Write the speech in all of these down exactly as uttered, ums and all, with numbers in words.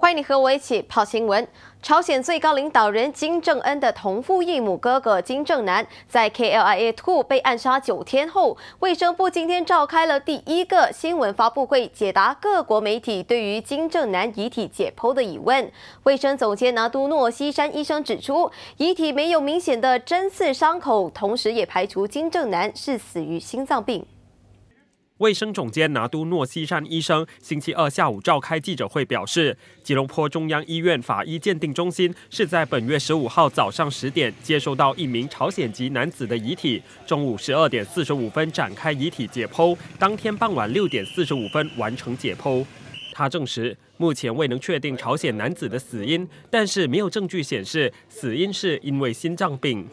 欢迎你和我一起跑新闻。朝鲜最高领导人金正恩的同父异母哥哥金正男，在 K L I A 二被暗杀九天后，卫生部今天召开了第一个新闻发布会，解答各国媒体对于金正男遗体解剖的疑问。卫生总监拿督诺西山医生指出，遗体没有明显的针刺伤口，同时也排除金正男是死于心脏病。 卫生总监拿督诺西山医生星期二下午召开记者会，表示，吉隆坡中央医院法医鉴定中心是在本月十五号早上十点接收到一名朝鲜籍男子的遗体，中午十二点四十五分展开遗体解剖，当天傍晚六点四十五分完成解剖。他证实，目前未能确定朝鲜男子的死因，但是没有证据显示死因是因为心脏病。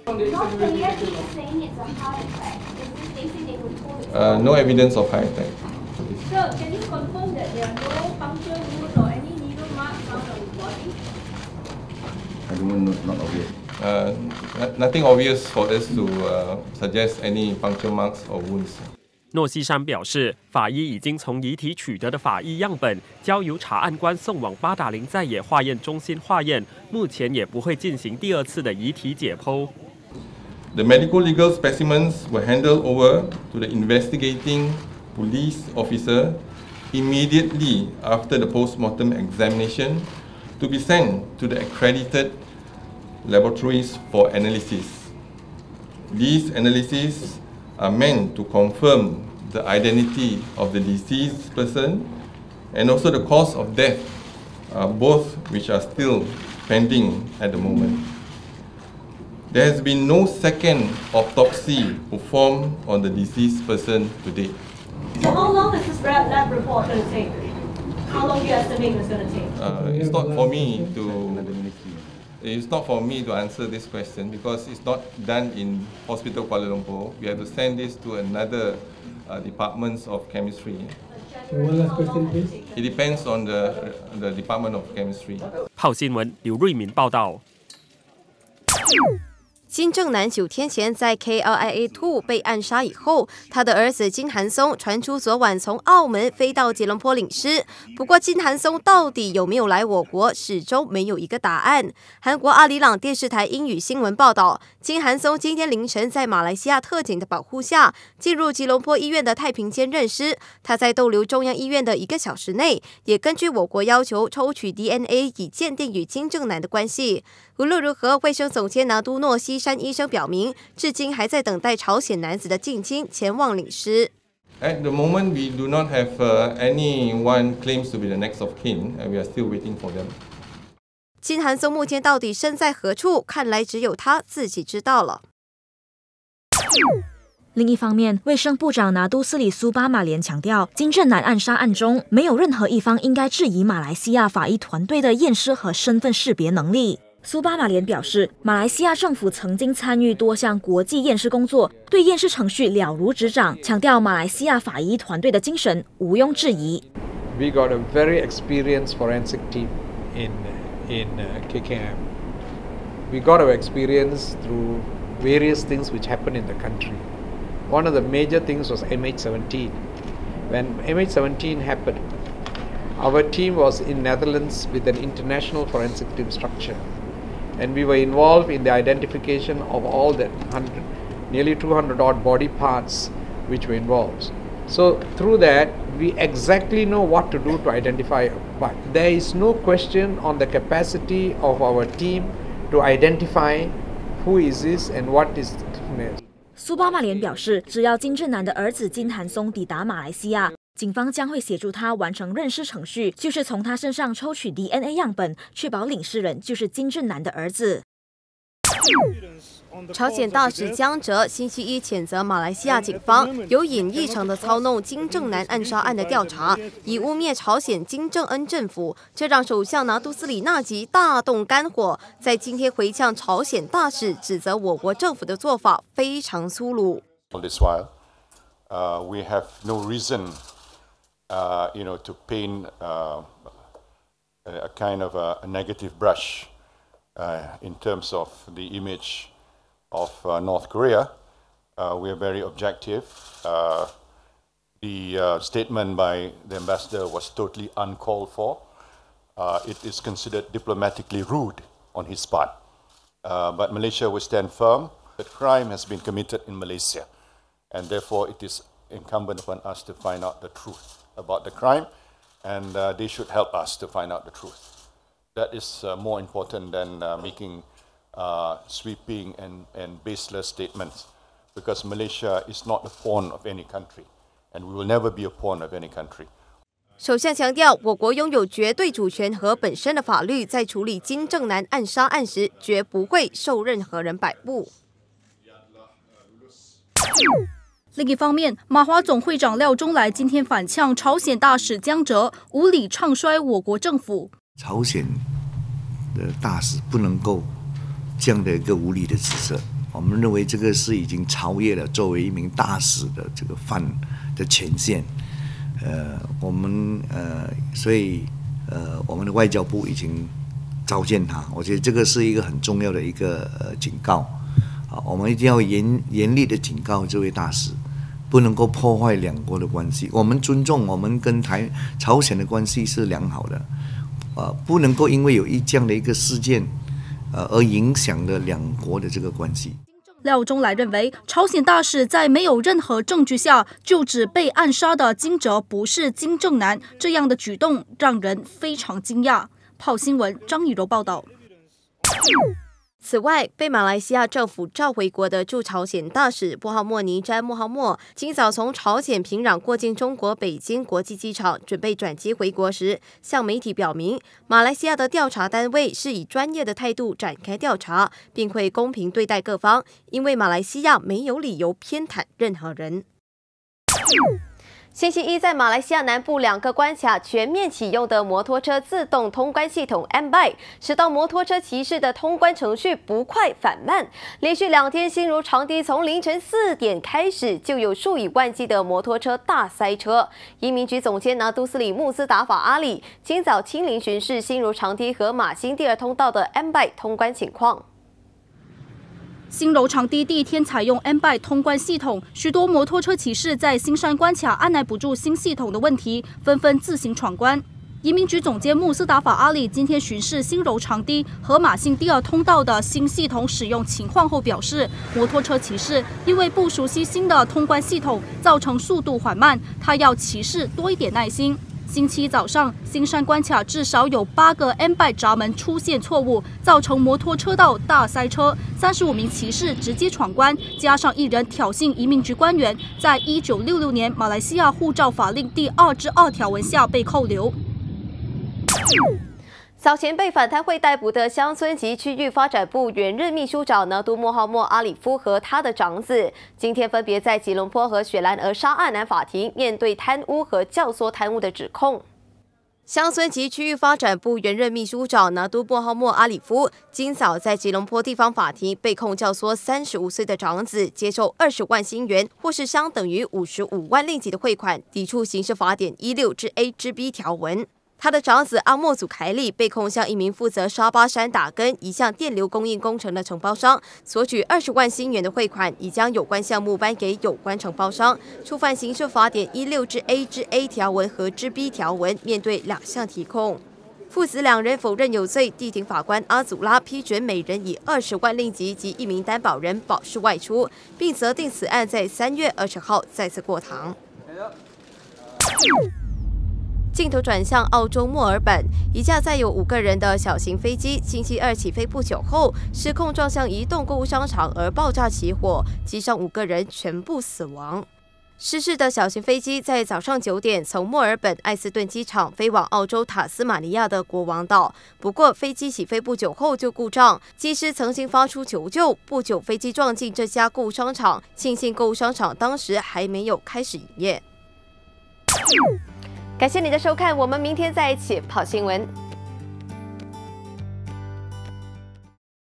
Uh, no evidence of heart attack. So, can you confirm that there are no puncture wounds or any needle marks found on his body? I don't know, not obvious. Uh, nothing obvious for us to uh, suggest any puncture marks or wounds. 诺西山表示，法医已经从遗体取得的法医样本交由查案官送往巴达林在野化验中心化验，目前也不会进行第二次的遗体解剖。 The medical legal specimens were handed over to the investigating police officer immediately after the post-mortem examination to be sent to the accredited laboratories for analysis. These analyses are meant to confirm the identity of the deceased person and also the cause of death, uh, both which are still pending at the moment. There has been no second autopsy performed on the deceased person to date. So how long is this lab report going to take? How long do you estimate it's going to take? Uh, it's not for me to. It's not for me to answer this question because it's not done in Hospital Kuala Lumpur. We have to send this to another uh, departments of chemistry. One last question, please. It depends on the the Department of Chemistry. 炮新闻刘瑞敏报道。 金正男九天前在 K L I A 二被暗杀以后，他的儿子金韩松传出昨晚从澳门飞到吉隆坡领事。不过，金韩松到底有没有来我国，始终没有一个答案。韩国阿里朗电视台英语新闻报道，金韩松今天凌晨在马来西亚特警的保护下，进入吉隆坡医院的太平间认尸。他在逗留中央医院的一个小时内，也根据我国要求抽取 D N A 以鉴定与金正男的关系。无论如何，卫生总监拿督诺西山医生表明，至今还在等待朝鲜男子的近亲前往领事。 At the moment, we do not have uh, anyone claims to be the next of kin, and we are still waiting for them. 金韩松目前到底身在何处？看来只有他自己知道了。 另一方面，卫生部长拿督斯里苏巴马连强调，金正男暗杀案中，没有任何一方应该质疑马来西亚法医团队的验尸和身份识别能力。 苏巴马连表示，马来西亚政府曾经参与多项国际验尸工作，对验尸程序了如指掌，强调马来西亚法医团队的精神毋庸置疑。 We got a very experienced forensic team in in uh, K K M. We got our experience through various things which happened in the country. One of the major things was M H seventeen. When M H seventeen happened, our team was in Netherlands with an international forensic team structure. And we were involved in the identification of all the hundred, nearly two hundred odd body parts which were involved. So through that, we exactly know what to do to identify. But there is no question on the capacity of our team to identify who is this and what is this. 苏巴马连表示，只要金正男的儿子金韩松抵达马来西亚， 警方将会协助他完成认尸程序，就是从他身上抽取 D N A 样本，确保领尸人就是金正男的儿子。 朝鲜大使江哲星期一谴责马来西亚警方有引异常的操弄金正男暗杀案的调查，以污蔑朝鲜金正恩政府，这让首相拿督斯里纳吉大动肝火，在今天回呛朝鲜大使，指责我国政府的做法非常粗鲁。 This while, uh, we have no reason, uh, you know, to paint uh, a kind of a, a negative brush uh, in terms of the image of uh, North Korea. Uh, we are very objective. Uh, the uh, statement by the ambassador was totally uncalled for. uh, it is considered diplomatically rude on his part. Uh, but Malaysia will stand firm. The crime has been committed in Malaysia, and therefore it is incumbent upon us to find out the truth about the crime, and uh, they should help us to find out the truth. That is uh, more important than uh, making uh, sweeping and, and baseless statements, because Malaysia is not a pawn of any country, and we will never be a pawn of any country. 首相强调，我国拥有绝对主权和本身的法律，在处理金正男暗杀案时，绝不会受任何人摆布。 另一方面，马华总会长廖中来今天反呛朝鲜大使江哲无理唱衰我国政府。 朝鲜的大使不能够这样的一个无理的指责，我们认为这个是已经超越了作为一名大使的这个范的权限。呃，我们呃，所以呃，我们的外交部已经召见他，我觉得这个是一个很重要的一个呃警告。啊，我们一定要严严厉的警告这位大使，不能够破坏两国的关系。我们尊重我们跟台朝鲜的关系是良好的，呃，不能够因为有一这样的一个事件，呃，而影响了两国的这个关系。 廖中来认为，朝鲜大使在没有任何证据下就指被暗杀的金哲不是金正男，这样的举动让人非常惊讶。炮新闻张以柔报道。 此外，被马来西亚政府召回国的驻朝鲜大使穆罕默尼詹穆罕默，今早从朝鲜平壤过境中国北京国际机场，准备转机回国时，向媒体表明，马来西亚的调查单位是以专业的态度展开调查，并会公平对待各方，因为马来西亚没有理由偏袒任何人。星期一，在马来西亚南部两个关卡全面启用的摩托车自动通关系统 M B I， 使到摩托车骑士的通关程序不快反慢。连续两天，心如长堤，从凌晨四点开始就有数以万计的摩托车大塞车。移民局总监拿督斯里穆斯达法阿里今早亲临巡视心如长堤和马新第二通道的 M B I 通关情况。 新柔长堤第一天采用 M B I 通关系统，许多摩托车骑士在新山关卡按捺不住新系统的问题，纷纷自行闯关。移民局总监穆斯达法阿里今天巡视新柔长堤和马信第二通道的新系统使用情况后表示，摩托车骑士因为不熟悉新的通关系统，造成速度缓慢，他要骑士多一点耐心。星期一早上，新山关卡至少有八个 M B I 闸门出现错误，造成摩托车道大塞车。三十五名骑士直接闯关，加上一人挑衅移民局官员，在一九六六年马来西亚护照法令第二之二条文下被扣留。 早前被反贪会逮捕的乡村及区域发展部原任秘书长拿督穆罕默阿里夫和他的长子，今天分别在吉隆坡和雪兰莪沙岸南法庭面对贪污和教唆贪污的指控。乡村及区域发展部原任秘书长拿督穆罕默阿里夫今早在吉隆坡地方法庭被控教唆三十五岁的长子接受二十万新元，或是相等于五十五万令吉的汇款，抵触刑事法典一六之 A 之 B 条文。他的长子阿莫祖凯利被控向一名负责沙巴山打根一项电流供应工程的承包商索取二十万新元的汇款，已将有关项目颁给有关承包商，触犯刑事法典一六之 A 之 A 条文和之 B 条文，面对两项提控。父子两人否认有罪，地庭法官阿祖拉批准每人以二十万令吉及一名担保人保释外出，并责定此案在三月二十号再次过堂。镜头转向澳洲墨尔本，一架载有五个人的小型飞机，星期二起飞不久后失控撞向一栋购物商场而爆炸起火，机上五个人全部死亡。失事的小型飞机在早上九点从墨尔本艾斯顿机场飞往澳洲塔斯马尼亚的国王岛，不过飞机起飞不久后就故障，机师曾经发出求救。不久，飞机撞进这家购物商场，庆幸购物商场当时还没有开始营业。感谢你的收看，我们明天再一起跑新闻。